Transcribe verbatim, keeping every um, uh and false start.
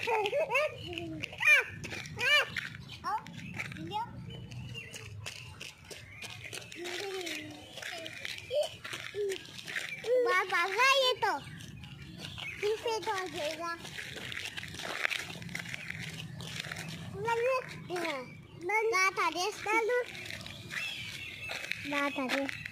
भागा ये तो फिर तो जाएगा। ना था दे ना था दे।